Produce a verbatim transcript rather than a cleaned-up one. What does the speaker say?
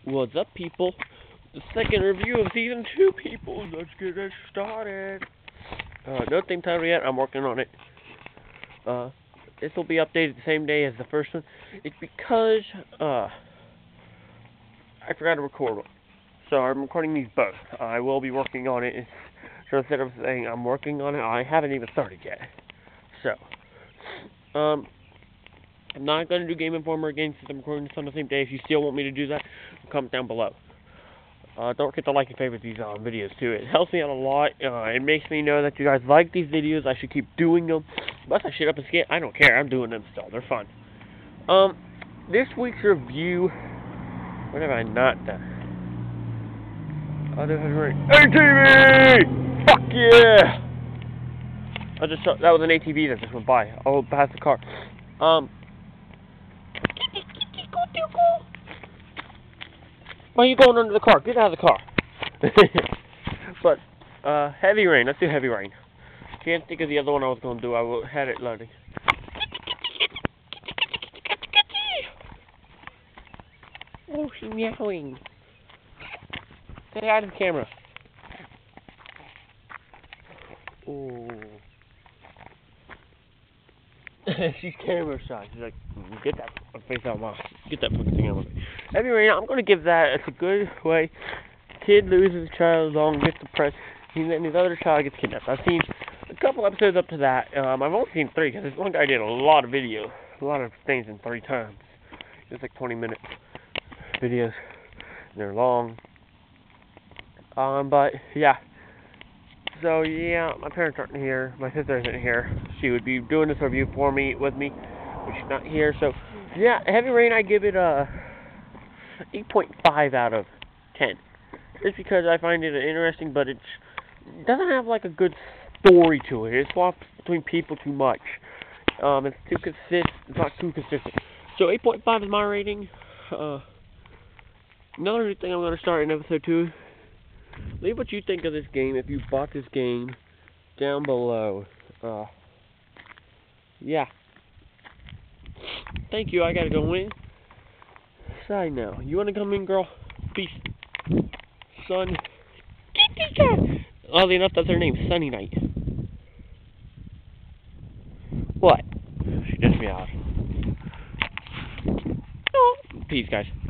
What's up, people? The second review of season two, people. Let's get it started. Uh, no theme title yet. I'm working on it. Uh, this will be updated the same day as the first one. It's because uh, I forgot to record one, so I'm recording these both. I will be working on it. So instead of saying I'm working on it, I haven't even started yet. So, um. I'm not going to do Game Informer again since I'm recording this on the same day. If you still want me to do that, comment down below. Uh, don't forget to like and favorite these uh, videos too. It helps me out a lot. Uh, it makes me know that you guys like these videos. I should keep doing them. Unless I shit up and skit, I don't care. I'm doing them still. They're fun. Um, this week's review. What have I not done? Other than A T V! Fuck yeah! I just saw, that was an A T V that just went by. Oh, past the car. Um. Why are you going under the car? Get out of the car. But, uh, Heavy Rain. Let's do Heavy Rain. Can't think of the other one I was going to do. I had it loading. Oh, she's meowing. Get out of the camera. Oh. She's camera shy. She's like, get that face out of my, get that fucking thing out of my face. Anyway, I'm gonna give that. It's a good way. Kid loses a child along, gets depressed, and then his other child gets kidnapped. I've seen a couple episodes up to that. Um, I've only seen three because this one guy did a lot of videos, a lot of things in three times. It's like twenty minute videos. They're long. Um, but yeah. So yeah, my parents aren't here. My sister isn't here. She would be doing this review for me, with me, but she's not here. So yeah, Heavy Rain, I give it a eight point five out of ten. Just because I find it interesting, but it's, it doesn't have like a good story to it. It swaps between people too much. Um, it's too consist. It's not too consistent. So eight point five is my rating. Uh, another thing I'm gonna start in episode two. Leave what you think of this game if you bought this game down below. Uh, yeah. Thank you. I gotta go in. Side now. You wanna come in, girl? Peace. Sun. Oddly enough, that's her name. Sunny Night. What? She just meowed. Oh. Peace, guys.